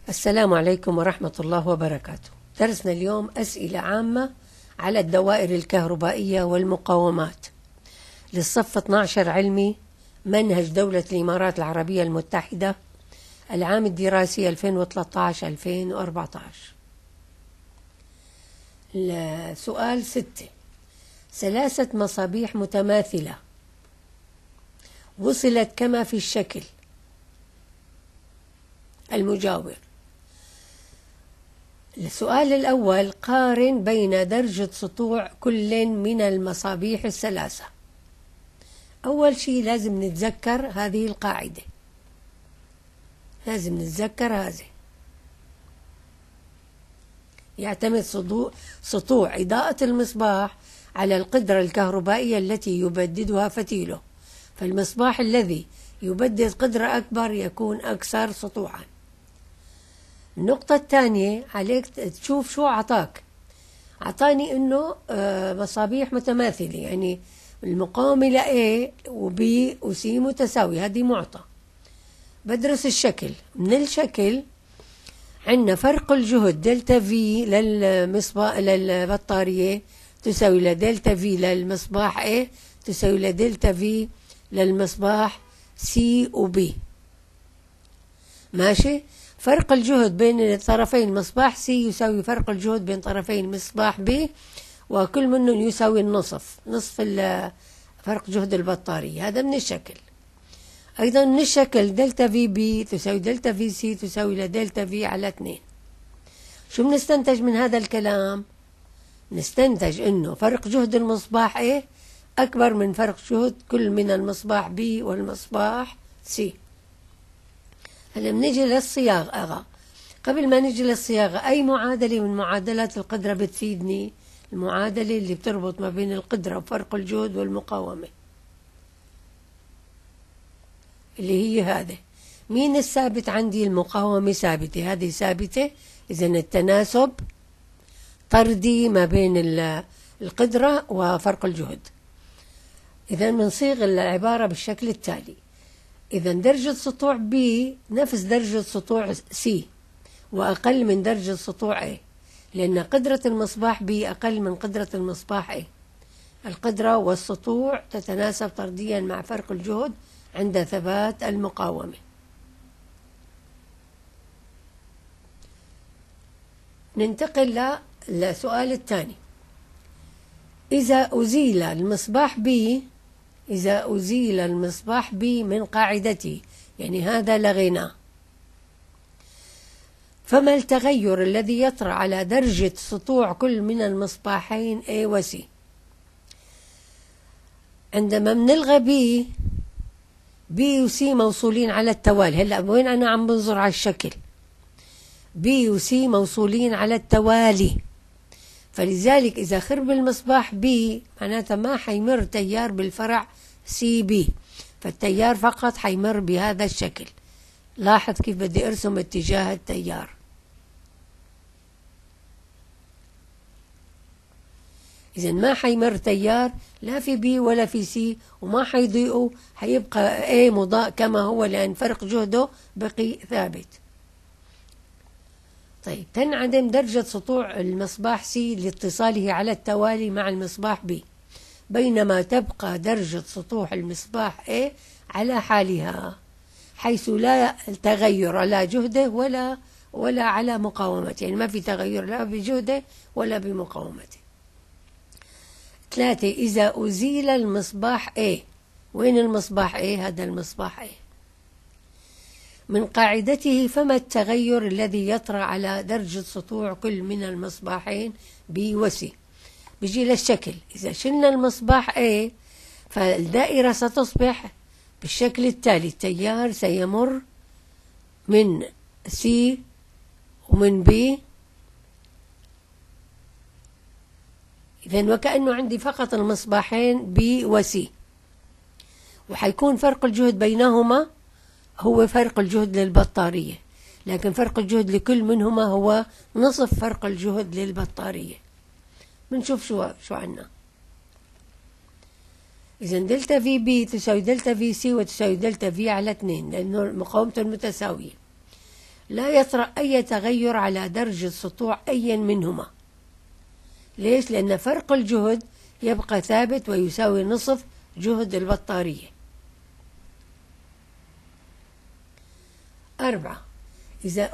السلام عليكم ورحمة الله وبركاته. درسنا اليوم أسئلة عامة على الدوائر الكهربائية والمقاومات للصف 12 علمي منهج دولة الإمارات العربية المتحدة العام الدراسي 2013-2014. سؤال 6. 3 مصابيح متماثلة وصلت كما في الشكل المجاور. السؤال الأول: قارن بين درجة سطوع كل من المصابيح الثلاثة. أول شيء لازم نتذكر هذه القاعدة، لازم نتذكر هذه. يعتمد سطوع إضاءة المصباح على القدرة الكهربائية التي يبددها فتيله، فالمصباح الذي يبدد قدرة أكبر يكون أكثر سطوعا. النقطة الثانية عليك تشوف شو عطاك. عطاني إنه مصابيح متماثلة، يعني المقاومة ل A و B و C متساوية، هذه معطى. بدرس الشكل. من الشكل عندنا فرق الجهد دلتا V للبطارية تساوي لدلتا V للمصباح A تساوي لدلتا V للمصباح C و B. ماشي؟ فرق الجهد بين طرفي المصباح C يساوي فرق الجهد بين طرفي المصباح B، وكل منهم يساوي نصف فرق جهد البطارية. هذا من الشكل. أيضا من الشكل دلتا في بي تساوي دلتا في سي تساوي لدلتا في على 2. شو بنستنتج من هذا الكلام؟ نستنتج إنه فرق جهد المصباح A أكبر من فرق جهد كل من المصباح B والمصباح C. هلا بنيجي للصياغة. قبل ما نيجي للصياغة، أي معادلة من معادلات القدرة بتفيدني؟ المعادلة اللي بتربط ما بين القدرة وفرق الجهد والمقاومة، اللي هي هذا. مين الثابت عندي؟ المقاومة ثابتة، هذه ثابتة. إذن التناسب طردي ما بين القدرة وفرق الجهد. إذن بنصيغ العبارة بالشكل التالي: إذن درجة سطوع B نفس درجة سطوع C وأقل من درجة سطوع A، لأن قدرة المصباح B أقل من قدرة المصباح A. القدرة والسطوع تتناسب طرديا مع فرق الجهد عند ثبات المقاومة. ننتقل للسؤال الثاني: إذا أزيل المصباح B من قاعدته، يعني هذا لغيناه، فما التغير الذي يطرأ على درجة سطوع كل من المصباحين A و C؟ عندما بنلغى B و C موصولين على التوالي. هلأ وين أنا عم بنظر على الشكل؟ B و C موصولين على التوالي، فلذلك إذا خرب المصباح B معناتها ما حيمر تيار بالفرع CB، فالتيار فقط حيمر بهذا الشكل. لاحظ كيف بدي أرسم اتجاه التيار. إذن ما حيمر تيار لا في B ولا في C، وما حيضيئوا، حيبقى A مضاء كما هو لأن فرق جهده بقي ثابت. طيب، تنعدم درجة سطوع المصباح C لاتصاله على التوالي مع المصباح B، بينما تبقى درجة سطوع المصباح A على حالها، حيث لا تغير لا جهده ولا على مقاومته، يعني ما في تغير لا بجهده ولا بمقاومته. 3. إذا أزيل المصباح A، وين المصباح A؟ هذا المصباح A من قاعدته، فما التغير الذي يطرأ على درجة سطوع كل من المصباحين B و C؟ بيجي للشكل. إذا شلنا المصباح A فالدائرة ستصبح بالشكل التالي: التيار سيمر من C ومن B. إذن وكأنه عندي فقط المصباحين B و C، وحيكون فرق الجهد بينهما هو فرق الجهد للبطارية، لكن فرق الجهد لكل منهما هو نصف فرق الجهد للبطارية. بنشوف شو عنا. إذن دلتا في بي تساوي دلتا في سي وتساوي دلتا في على 2، لأنه مقاومته المتساوية. لا يطرأ أي تغير على درجة سطوع أي منهما. ليش؟ لأن فرق الجهد يبقى ثابت ويساوي نصف جهد البطارية. 4. إذا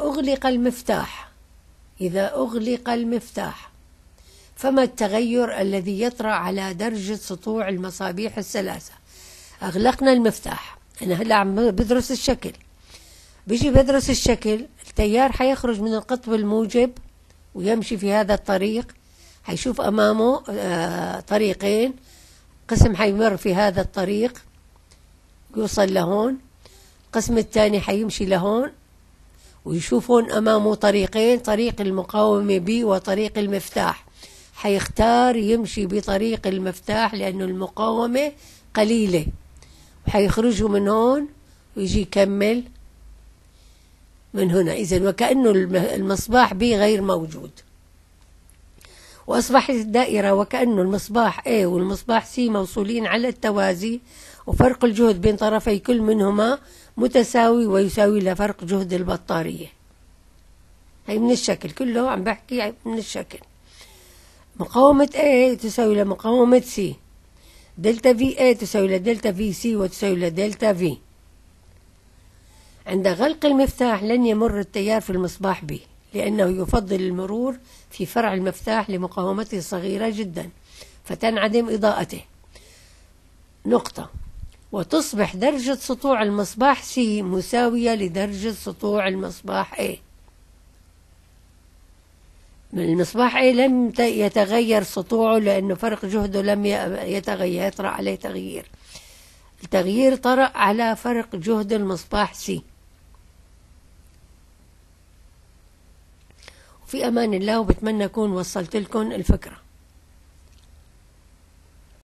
أغلق المفتاح فما التغير الذي يطرأ على درجة سطوع المصابيح الثلاثة؟ أغلقنا المفتاح، أنا هلا عم بدرس الشكل، بيجي بدرس الشكل، التيار حيخرج من القطب الموجب ويمشي في هذا الطريق، حيشوف أمامه طريقين، قسم حيمر في هذا الطريق يوصل لهون، القسم الثاني حيمشي لهون ويشوفون أمامه طريقين، طريق المقاومة B وطريق المفتاح، حيختار يمشي بطريق المفتاح لأنه المقاومة قليلة، وحيخرجوا من هون ويجي يكمل من هنا. إذن وكأنه المصباح B غير موجود، وأصبحت الدائرة وكأنه المصباح A والمصباح C موصولين على التوازي، وفرق الجهد بين طرفي كل منهما متساوي ويساوي لفرق جهد البطارية. هي من الشكل كله عم بحكي من الشكل. مقاومة A تساوي لمقاومة C، دلتا VA تساوي لدلتا VC وتساوي لدلتا V. عند غلق المفتاح لن يمر التيار في المصباح B لأنه يفضل المرور في فرع المفتاح لمقاومته صغيرة جدا فتنعدم إضاءته. نقطة. وتصبح درجة سطوع المصباح C مساوية لدرجة سطوع المصباح A. من المصباح A لم يتغير سطوعه لأنه فرق جهده لم يتغير، يطرأ عليه تغيير. التغيير طرأ على فرق جهد المصباح C. وفي أمان الله، وبتمنى أكون وصلت لكم الفكرة.